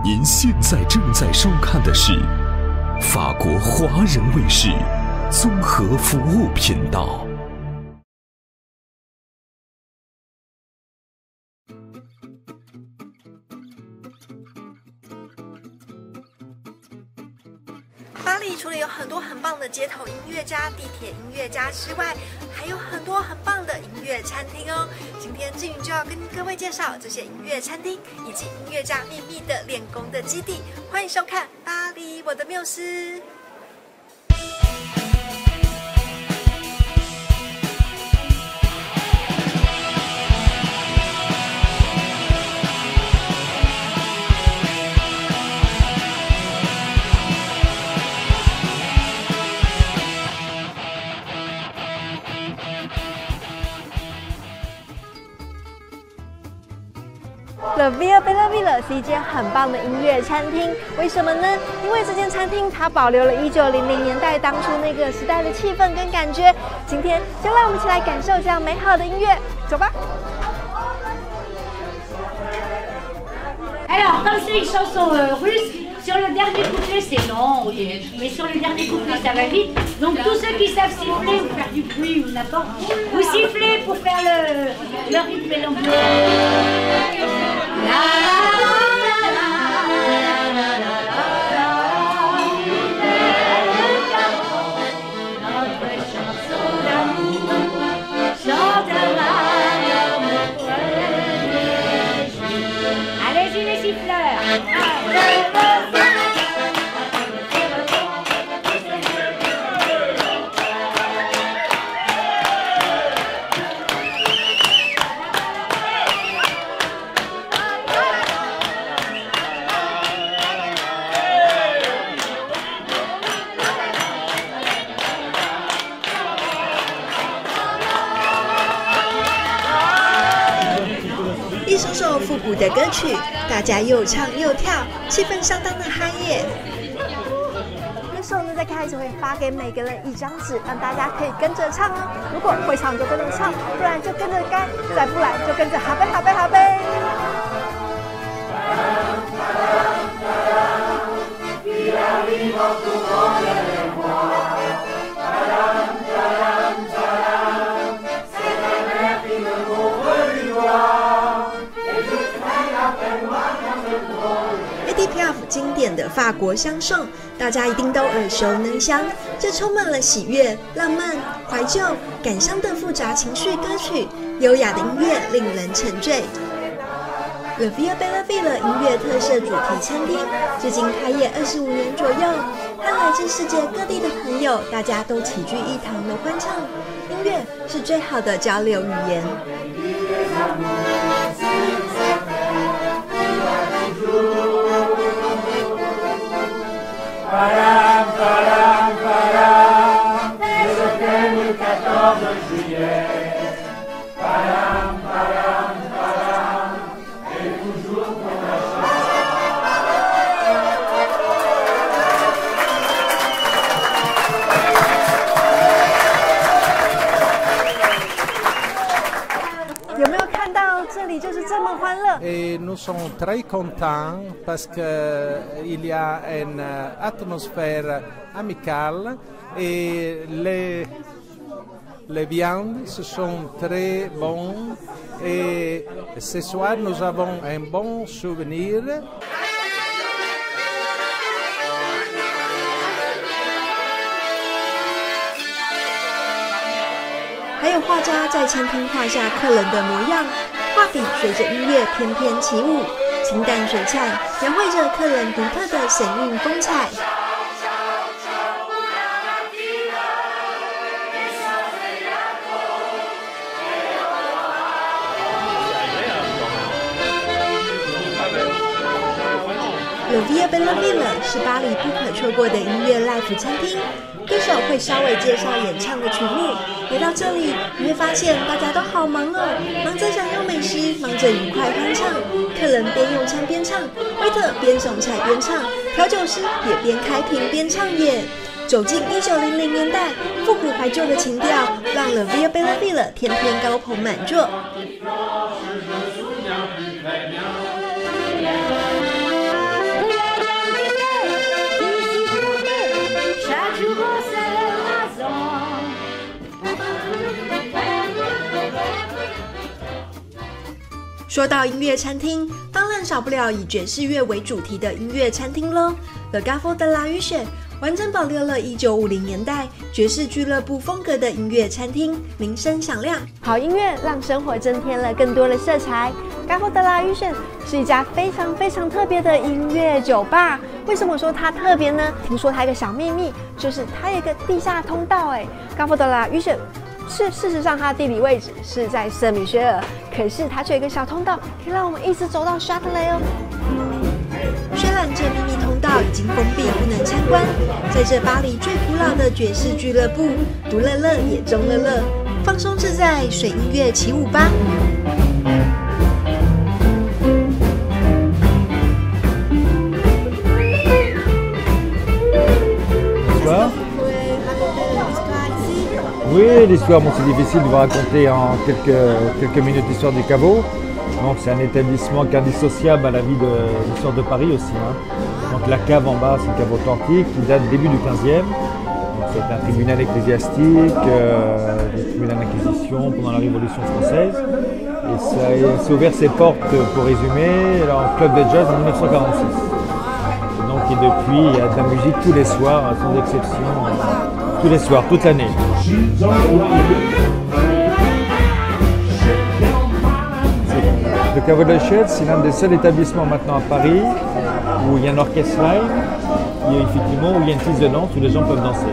您现在正在收看的是法国华人卫视综合服务频道。 巴黎除了有很多很棒的街头音乐家、地铁音乐家之外，还有很多很棒的音乐餐厅哦。今天志云就要跟各位介绍这些音乐餐厅以及音乐家秘密的练功的基地。欢迎收看《巴黎我的缪斯》。The Via Bella Villa 是一间很棒的音乐餐厅，为什么呢？因为这间餐厅它保留了1900年代当初那个时代的气氛跟感觉。今天就让我们一起来感受这样美好的音乐，走吧。 Alors, comme c'est une chanson russe, sur le dernier couplet c'est long, mais sur le dernier couplet ça va vite. Donc tous ceux qui savent siffler ou faire du bruit ou n'importe, vous sifflez pour faire le rythme et l'ambiance. Allez-y les siffleurs. 一首首复古的歌曲，大家又唱又跳，气氛相当的嗨耶。这时候呢，在开始会发给每个人一张纸，让大家可以跟着唱哦。如果会唱就跟着唱，不然就跟着干，再不然就跟着哈呗哈呗哈呗。Edith Piaf 经典的法国香颂，大家一定都耳熟能详。这充满了喜悦、浪漫、怀旧、感伤的复杂情绪歌曲，优雅的音乐令人沉醉。The Via Bella Villa 音乐特色主题餐厅，至今开业25年左右，和来自世界各地的朋友，大家都齐聚一堂的欢唱。音乐是最好的交流语言。 Param, param, param, le week-end du 14 juillet. Param, param, param, et toujours pour la chance. 有没有看到这里就是这么欢乐？ Et nous sommes très contents parce qu'il y a une atmosphère amicale et les viandes sont très bonnes et ce soir nous avons un bon souvenir. 还有画家在餐厅画下客人的模样，画笔随着音乐翩翩起舞，清淡水彩描绘着客人独特的神韵风采。The Via Bella Villa 是巴黎不可错过的音乐 live 餐厅，歌手会稍微介绍演唱的曲目。来到这里，你会发现大家都好忙哦，忙着享用美食，忙着愉快欢唱，客人边用餐边唱，威特边送菜边唱，调酒师也边开瓶边唱耶。走进1900年代，复古怀旧的情调，让 The Via Bella Villa 天天高朋满座。 说到音乐餐厅，当然少不了以爵士乐为主题的音乐餐厅咯。Le Gaffo de la Huchette 完整保留了1950年代爵士俱乐部风格的音乐餐厅，名声响亮。好音乐让生活增添了更多的色彩。Gaffo de la Huchette 是一家非常特别的音乐酒吧。为什么说它特别呢？听说它有一个小秘密，就是它有一个地下通道。Gaffo de la Huchette 事实上它的地理位置是在圣米歇尔，可是它却有一个小通道，可以让我们一直走到 Châtelet 哦。虽然这秘密通道已经封闭不能参观，在这巴黎最古老的爵士俱乐部，独乐乐也中乐乐，放松自在，随音乐起舞吧。 Oui, l'histoire, bon, c'est difficile de vous raconter en quelques minutes l'histoire du caveau. Donc c'est un établissement qui est indissociable à la vie de l'histoire de Paris aussi. Donc la cave en bas, c'est une cave authentique qui date du début du 15e. C'est un tribunal ecclésiastique, le tribunal d'inquisition pendant la Révolution française. Et ça s'est ouvert ses portes, pour résumer, en club de jazz en 1946. Et donc et depuis, il y a de la musique tous les soirs, sans exception, tous les soirs, toute l'année. Le Caveau de la Huchette, c'est l'un des seuls établissements maintenant à Paris où il y a un orchestre live, où il y a une piste de danse où les gens peuvent danser.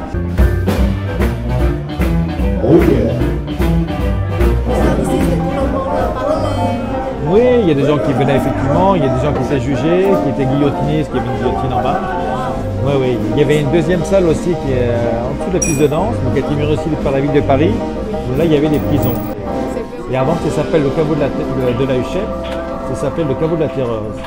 Oui, il y a des gens qui venaient effectivement, il y a des gens qui étaient jugés, qui étaient guillotinés, parce qu'il y avait une guillotine en bas. Oui. Il y avait une deuxième salle aussi qui est en dessous de la piste de danse, qui a été murée aussi par la ville de Paris, où là il y avait des prisons. Et avant, ça s'appelle le caveau de la Huchette, ça s'appelle le caveau de la Terreuse.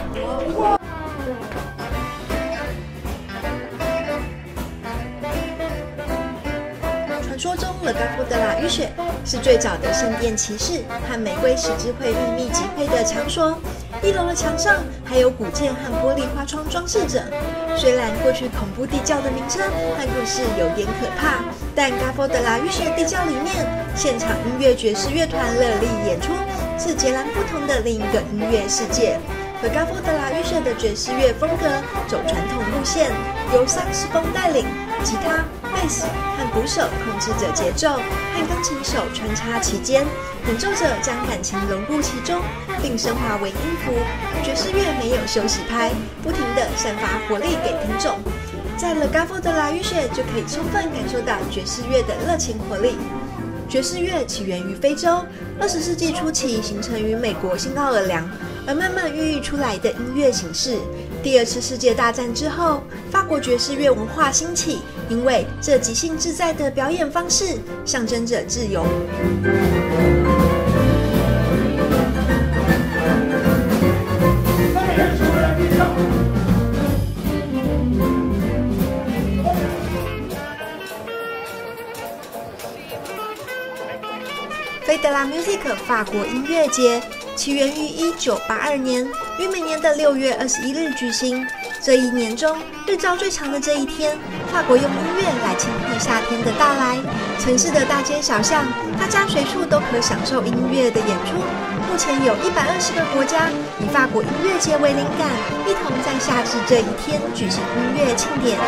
传说中 Le Gaffo de la Huchette 是最早的圣殿骑士和玫瑰十字会秘密集会的场所。1楼的墙上还有古建和玻璃花窗装饰着。虽然过去恐怖地窖的名称和故事有点可怕，但 Gaffo de la Huchette 地窖里面，现场音乐爵士乐团热力演出，是截然不同的另一个音乐世界。Le Gaffo de la Huchette 的爵士乐风格走传统路线，由萨克斯风带领，吉他、贝斯和鼓手控制着节奏，和钢琴手穿插其间，演奏者将感情融入其中，并升华为音符。爵士乐没有休息拍，不停地散发活力给听众。在 Le Gaffo de la Huchette 就可以充分感受到爵士乐的热情活力。爵士乐起源于非洲，20世纪初期形成于美国新奥尔良，而慢慢孕育出来的音乐形式。第2次世界大战之后，法国爵士乐文化兴起，因为这即兴自在的表演方式象征着自由。Fête de la Musique 法国音乐节起源于1982年，于每年的6月21日举行。这一年中日照最长的这一天，法国用音乐来庆贺夏天的到来。城市的大街小巷，大家随处都可享受音乐的演出。目前有120个国家以法国音乐节为灵感，一同在夏至这一天举行音乐庆典。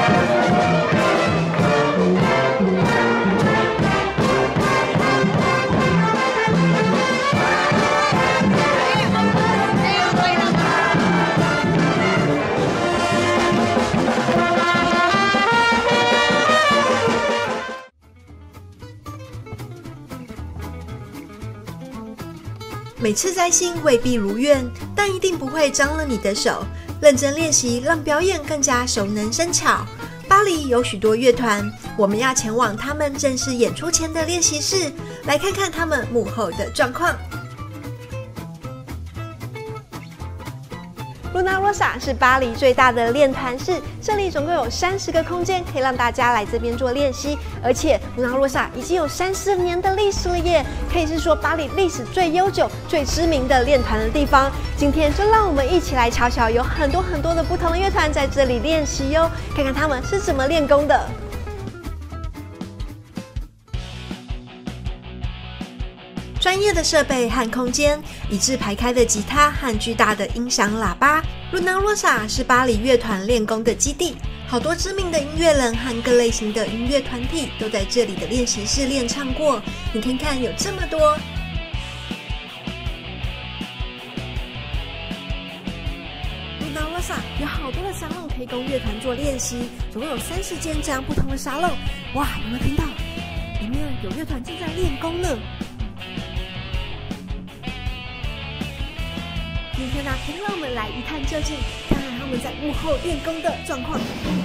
每次摘星未必如愿，但一定不会脏了你的手。认真练习，让表演更加熟能生巧。巴黎有许多乐团，我们要前往他们正式演出前的练习室，来看看他们幕后的状况。Luna Rossa 是巴黎最大的练团室，这里总共有30个空间，可以让大家来这边做练习。而且 Luna Rossa 已经有30年的历史了耶，可以是说巴黎历史最悠久、最知名的练团的地方。今天就让我们一起来瞧瞧，有很多的不同的乐团在这里练习哟，看看他们是怎么练功的。 专业的设备和空间，一字排开的吉他和巨大的音响喇叭。Luna Rossa 是巴黎乐团练功的基地，好多知名的音乐人和各类型的音乐团体都在这里的练习室练唱过。你看看，有这么多。Luna Rossa 有好多的沙龙可以供乐团做练习，总共有30间这样不同的沙龙。哇，有没有听到？里面有乐团正在练功呢。今天呢，可以让我们来一探究竟，看看他们在幕后练功的状况。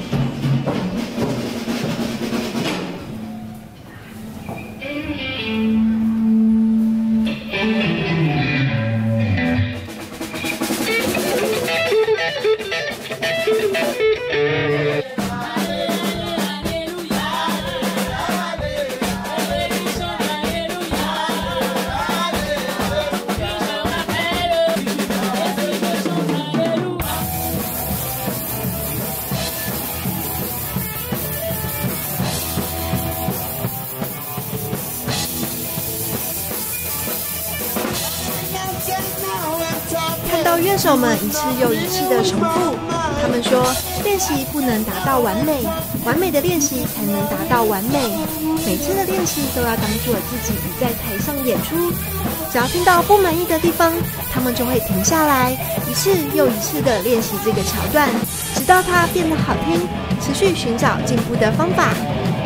看到乐手们一次又一次的重复，他们说练习不能达到完美，完美的练习才能达到完美。每次的练习都要当做自己已在台上演出，只要听到不满意的地方，他们就会停下来，一次又一次的练习这个桥段，直到它变得好听，持续寻找进步的方法。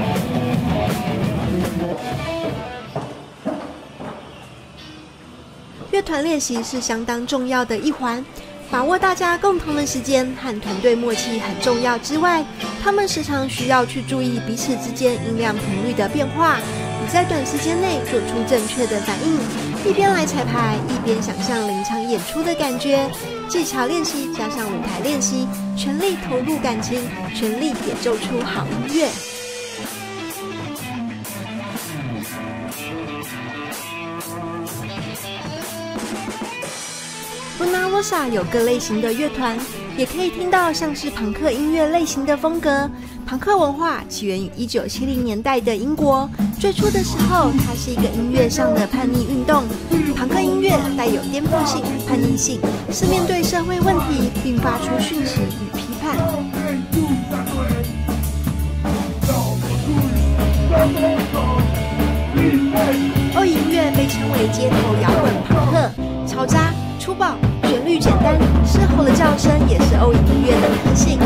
乐团练习是相当重要的一环，把握大家共同的时间和团队默契很重要之外，他们时常需要去注意彼此之间音量频率的变化，以在短时间内做出正确的反应。一边来彩排，一边想象临场演出的感觉，技巧练习加上舞台练习，全力投入感情，全力演奏出好音乐。Luna Rossa 有各类型的乐团，也可以听到像是朋克音乐类型的风格。朋克文化起源于1970年代的英国，最初的时候，它是一个音乐上的叛逆运动。朋克音乐带有颠覆性、叛逆性，是面对社会问题并发出讯息与批判。欧音乐被称为街头摇滚朋克，嘈杂、粗暴，旋律简单，嘶吼的叫声也是欧音乐的特性。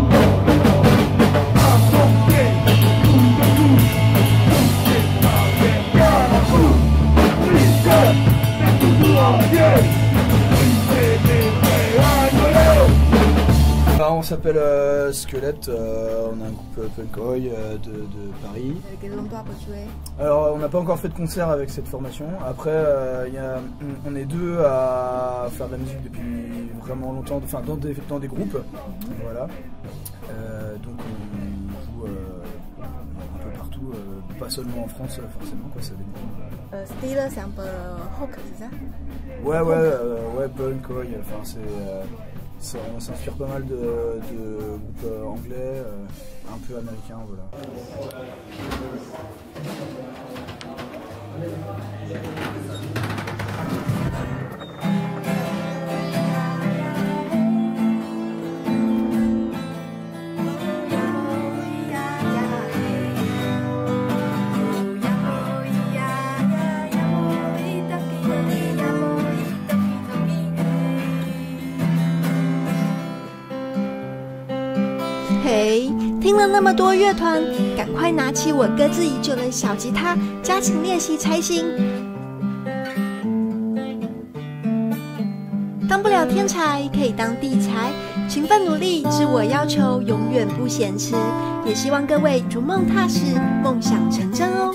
On s'appelle Squelette, on a un groupe punk oi de Paris. Alors on n'a pas encore fait de concert avec cette formation. Après on est deux à faire de la musique depuis vraiment longtemps, enfin dans des groupes. Voilà. Donc on joue un peu partout, pas seulement en France forcément quoi, ça dépend. Style c'est un peu rock, c'est ça? Ouais, punk oi, enfin on s'inspire pas mal de groupes anglais, un peu américains, voilà. 嘿，听了那么多乐团，赶快拿起我搁置已久的小吉他，加紧练习才行。当不了天才，可以当地才，勤奋努力，自我要求，永远不嫌迟。也希望各位逐梦踏实，梦想成真哦。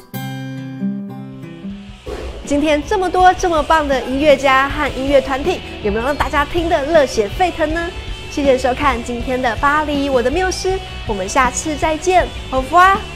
今天这么多这么棒的音乐家和音乐团体，有没有让大家听得热血沸腾呢？谢谢收看今天的巴黎我的缪斯，我们下次再见，au revoir。